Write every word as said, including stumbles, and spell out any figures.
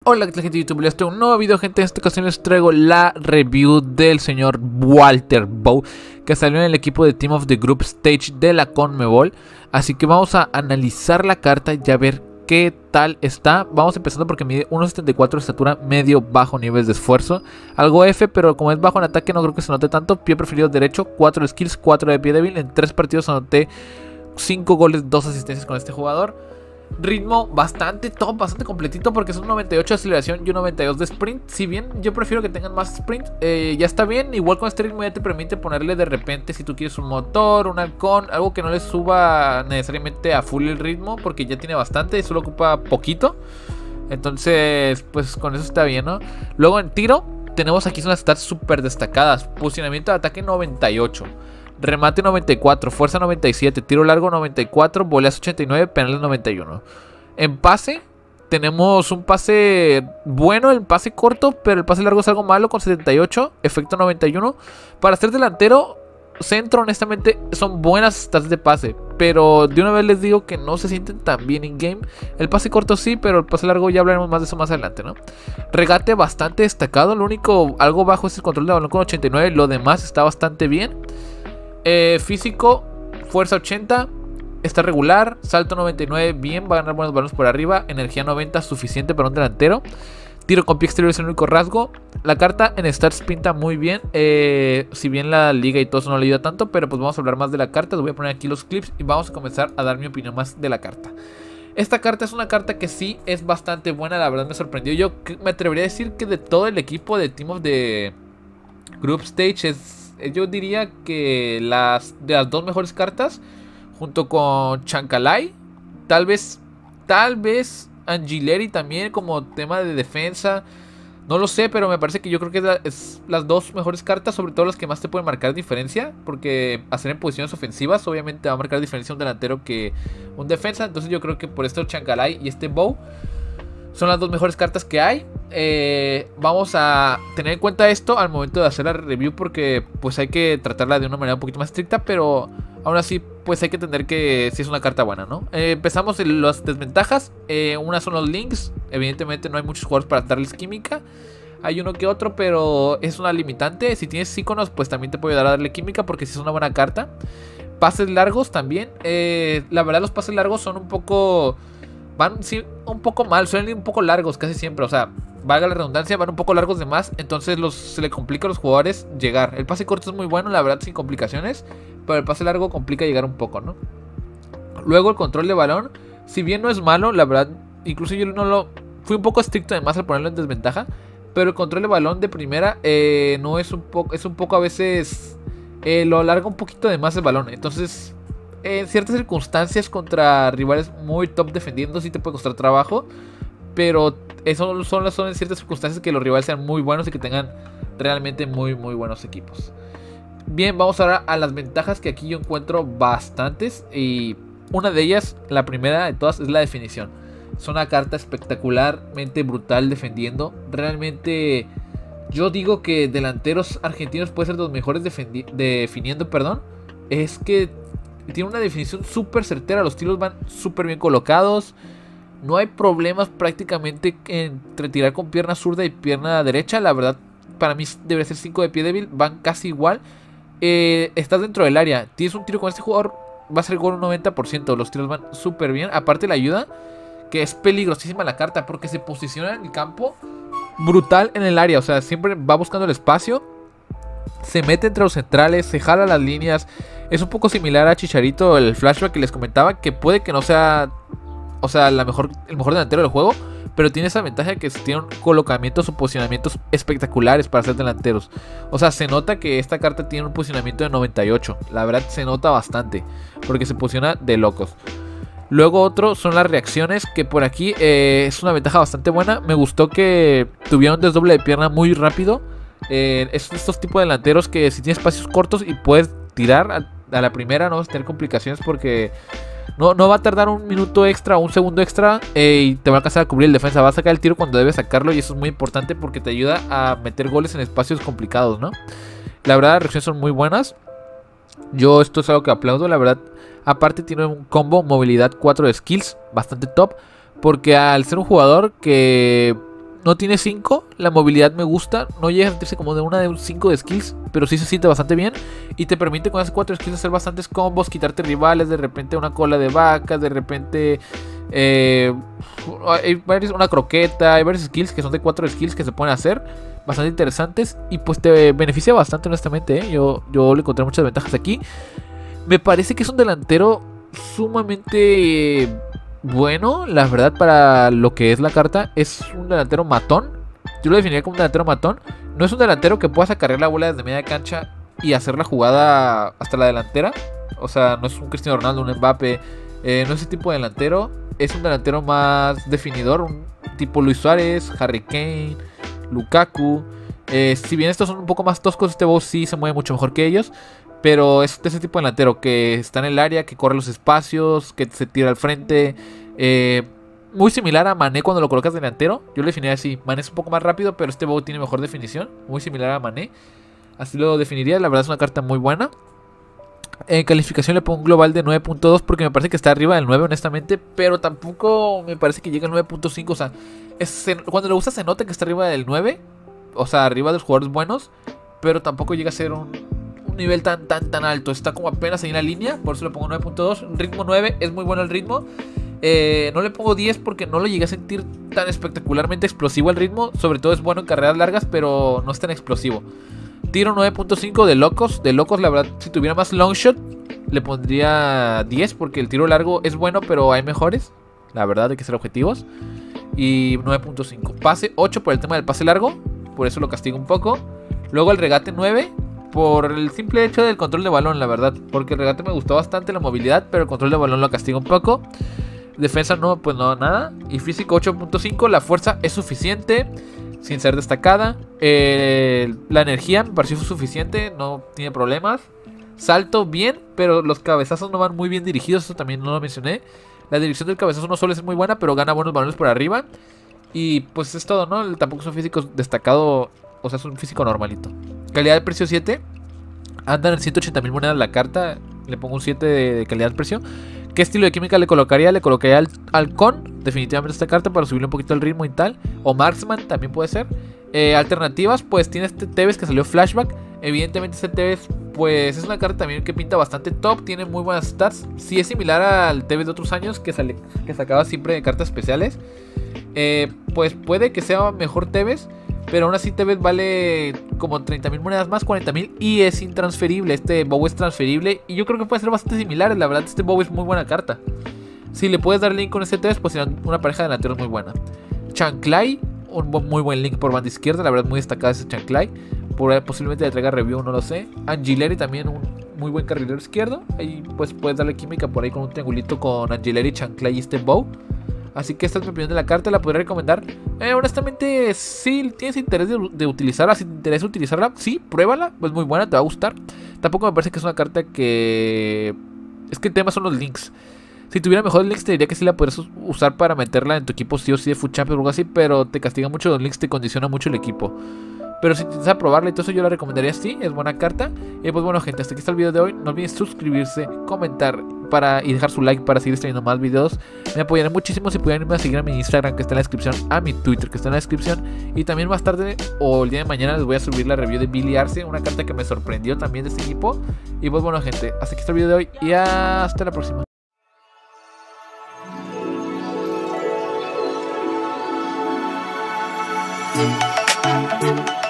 Hola, ¿qué tal, gente de YouTube? Les traigo un nuevo video, gente. En esta ocasión les traigo la review del señor Walter Bow, que salió en el equipo de Team of the Group Stage de la CONMEBOL. Así que vamos a analizar la carta y a ver qué tal está. Vamos empezando porque mide uno setenta y cuatro de estatura, medio bajo niveles de esfuerzo, algo F, pero como es bajo en ataque no creo que se note tanto. Pie preferido derecho, cuatro de skills, cuatro de pie débil. En tres partidos anoté cinco goles, dos asistencias con este jugador. Ritmo bastante top, bastante completito, porque es un noventa y ocho de aceleración y un noventa y dos de sprint. Si bien yo prefiero que tengan más sprint, eh, ya está bien. Igual con este ritmo ya te permite ponerle de repente, si tú quieres, un motor, un halcón, algo que no le suba necesariamente a full el ritmo, porque ya tiene bastante y solo ocupa poquito. Entonces pues con eso está bien, ¿no? Luego en tiro tenemos aquí unas stats súper destacadas. Posicionamiento de ataque noventa y ocho, remate noventa y cuatro, fuerza noventa y siete, tiro largo noventa y cuatro, voleas ochenta y nueve, penales noventa y uno. En pase tenemos un pase bueno, el pase corto, pero el pase largo es algo malo con setenta y ocho, efecto noventa y uno. Para ser delantero centro, honestamente son buenas stats de pase, pero de una vez les digo que no se sienten tan bien in game. El pase corto sí, pero el pase largo ya hablaremos más de eso más adelante, ¿no? Regate bastante destacado, lo único algo bajo es el control de balón con ochenta y nueve, lo demás está bastante bien. Eh, físico, fuerza ochenta, está regular, salto noventa y nueve, bien, va a ganar buenos balones por arriba, energía noventa, suficiente para un delantero. Tiro con pie exterior es el único rasgo. La carta en stats pinta muy bien, eh, si bien la liga y todo eso no le ayuda tanto, pero pues vamos a hablar más de la carta. Les voy a poner aquí los clips y vamos a comenzar a dar mi opinión más de la carta. Esta carta es una carta que sí es bastante buena, la verdad me sorprendió. Yo me atrevería a decir que de todo el equipo de Team of the Group Stage es, yo diría que las de las dos mejores cartas, junto con Chancalay, tal vez, tal vez Angileri también como tema de defensa. No lo sé, pero me parece que yo creo que es, la, es las dos mejores cartas, sobre todo las que más te pueden marcar diferencia, porque hacer en posiciones ofensivas obviamente va a marcar diferencia un delantero que un defensa. Entonces yo creo que por esto Chancalay y este Bow son las dos mejores cartas que hay. Eh, vamos a tener en cuenta esto al momento de hacer la review, porque pues hay que tratarla de una manera un poquito más estricta, pero aún así pues hay que entender que sí es una carta buena, ¿no? Eh, empezamos en las desventajas. Eh, una son los links. Evidentemente no hay muchos jugadores para darles química. Hay uno que otro, pero es una limitante. Si tienes iconos pues también te puede ayudar a darle química, porque sí es una buena carta. Pases largos también. Eh, la verdad los pases largos son un poco... Van sí, un poco mal, suelen ir un poco largos casi siempre, o sea, valga la redundancia, van un poco largos de más, entonces los, se le complica a los jugadores llegar. El pase corto es muy bueno, la verdad, sin complicaciones, pero el pase largo complica llegar un poco, ¿no? Luego el control de balón, si bien no es malo, la verdad, incluso yo no lo... Fui un poco estricto además al ponerlo en desventaja, pero el control de balón de primera eh, no es un poco, es un poco a veces... Eh, lo alarga un poquito de más el balón, entonces... En ciertas circunstancias contra rivales muy top defendiendo sí te puede costar trabajo, pero eso son, son en ciertas circunstancias que los rivales sean muy buenos y que tengan realmente muy muy buenos equipos. Bien, vamos ahora a las ventajas, que aquí yo encuentro bastantes, y una de ellas, la primera de todas, es la definición. Es una carta espectacularmente brutal defendiendo. Realmente yo digo que delanteros argentinos pueden ser los mejores definiendo, perdón. Es que tiene una definición súper certera, los tiros van súper bien colocados. No hay problemas prácticamente entre tirar con pierna zurda y pierna derecha. La verdad, para mí debería ser cinco de pie débil, van casi igual. Eh, estás dentro del área, tienes un tiro con este jugador, va a ser gol un noventa por ciento. Los tiros van súper bien. Aparte la ayuda, que es peligrosísima la carta, porque se posiciona en el campo brutal en el área. O sea, siempre va buscando el espacio, se mete entre los centrales, se jala las líneas. Es un poco similar a Chicharito, el flashback que les comentaba, que puede que no sea, o sea, la mejor, el mejor delantero del juego, pero tiene esa ventaja que tiene colocamientos o posicionamientos espectaculares para ser delanteros. O sea, se nota que esta carta tiene un posicionamiento de noventa y ocho. La verdad se nota bastante, porque se posiciona de locos. Luego otro son las reacciones, que por aquí eh, es una ventaja bastante buena. Me gustó que tuviera un desdoble de pierna muy rápido. Eh, es estos tipos de delanteros que si tienes espacios cortos y puedes tirar a, a la primera, no vas a tener complicaciones, porque no, no va a tardar un minuto extra o un segundo extra eh, y te va a alcanzar a cubrir el defensa. Va a sacar el tiro cuando debes sacarlo, y eso es muy importante porque te ayuda a meter goles en espacios complicados, ¿no? La verdad, las reacciones son muy buenas. Yo esto es algo que aplaudo, la verdad. Aparte tiene un combo movilidad cuatro de skills bastante top, porque al ser un jugador que no tiene cinco, la movilidad me gusta, no llega a sentirse como de una de cinco de skills, pero sí se siente bastante bien y te permite con esas cuatro skills hacer bastantes combos, quitarte rivales, de repente una cola de vaca, de repente eh, hay varios, una croqueta, hay varios skills que son de cuatro skills que se pueden hacer, bastante interesantes y pues te beneficia bastante honestamente, ¿eh? yo, yo le encontré muchas ventajas aquí. Me parece que es un delantero sumamente... Eh, bueno, la verdad para lo que es la carta, es un delantero matón. Yo lo definiría como un delantero matón. No es un delantero que puedas acarrear la bola desde media cancha y hacer la jugada hasta la delantera. O sea, no es un Cristiano Ronaldo, un Mbappé, eh, no es ese tipo de delantero. Es un delantero más definidor, un tipo Luis Suárez, Harry Kane, Lukaku. eh, Si bien estos son un poco más toscos, este boss sí se mueve mucho mejor que ellos. Pero es de ese tipo de delantero que está en el área, que corre los espacios, que se tira al frente. Eh, muy similar a Mané cuando lo colocas delantero. Yo lo definiría así. Mané es un poco más rápido, pero este Bow tiene mejor definición. Muy similar a Mané. Así lo definiría. La verdad es una carta muy buena. En calificación le pongo un global de nueve punto dos porque me parece que está arriba del nueve honestamente. Pero tampoco me parece que llegue al nueve punto cinco. O sea, es, cuando lo usas se nota que está arriba del nueve. O sea, arriba de los jugadores buenos. Pero tampoco llega a ser un... nivel tan tan tan alto, está como apenas ahí en la línea, por eso le pongo nueve punto dos, ritmo nueve, es muy bueno el ritmo. eh, no le pongo diez porque no lo llegué a sentir tan espectacularmente explosivo el ritmo, sobre todo es bueno en carreras largas, pero no es tan explosivo. Tiro nueve punto cinco de locos, de locos la verdad, si tuviera más long shot le pondría diez porque el tiro largo es bueno, pero hay mejores, la verdad hay que ser objetivos. Y nueve punto cinco, pase ocho por el tema del pase largo, por eso lo castigo un poco. Luego el regate nueve, por el simple hecho del control de balón, la verdad. Porque el regate me gustó bastante, la movilidad, pero el control de balón lo castiga un poco. Defensa no, pues no, nada. Y físico ocho punto cinco, la fuerza es suficiente, sin ser destacada. Eh, la energía me pareció suficiente, no tiene problemas. Salto bien, pero los cabezazos no van muy bien dirigidos, eso también no lo mencioné. La dirección del cabezazo no solo es muy buena, pero gana buenos balones por arriba. Y pues es todo, ¿no? Tampoco es un físico destacado, o sea, es un físico normalito. Calidad de precio siete. Andan en ciento ochenta mil monedas la carta. Le pongo un siete de, de calidad de precio. ¿Qué estilo de química le colocaría? Le colocaría al Halcón, definitivamente esta carta, para subirle un poquito el ritmo y tal. O Marksman también puede ser. eh, Alternativas, pues tiene este Tevez que salió flashback. Evidentemente este Tevez pues es una carta también que pinta bastante top. Tiene muy buenas stats. Sí es similar al Tevez de otros años, que, sale, que sacaba siempre de cartas especiales. eh, Pues puede que sea mejor Tevez, pero aún así Tevez vale como treinta mil monedas más, cuarenta mil, y es intransferible. Este Bow es transferible y yo creo que puede ser bastante similar. La verdad, este Bow es muy buena carta. Si le puedes dar link con este Tevez, pues será una pareja de delanteros muy buena. Chanclay, un muy buen link por banda izquierda. La verdad, muy destacada ese Chanclay. Por, posiblemente le traiga review, no lo sé. Angileri también, un muy buen carrilero izquierdo. Ahí pues puedes darle química por ahí con un triangulito con Angileri, Chanclay y este Bow. Así que esta es mi opinión de la carta, la podría recomendar. Eh, honestamente, si tienes interés de, de utilizarla, si te interesa utilizarla, sí, pruébala, pues muy buena, te va a gustar. Tampoco me parece que es una carta que... Es que el tema son los links. Si tuviera mejores links te diría que sí la podrías usar para meterla en tu equipo sí o sí de Food Champions o algo así, pero te castiga mucho los links, te condiciona mucho el equipo. Pero si intentas probarla y todo eso, yo la recomendaría así, es buena carta. Y pues bueno, gente, hasta aquí está el video de hoy. No olviden suscribirse, comentar para, y dejar su like para seguir trayendo más videos. Me apoyaré muchísimo si pudieran irme a seguir a mi Instagram, que está en la descripción, a mi Twitter, que está en la descripción. Y también más tarde o el día de mañana les voy a subir la review de Billy Arce, una carta que me sorprendió también de este equipo. Y pues bueno, gente, hasta aquí está el video de hoy y hasta la próxima. Thank you.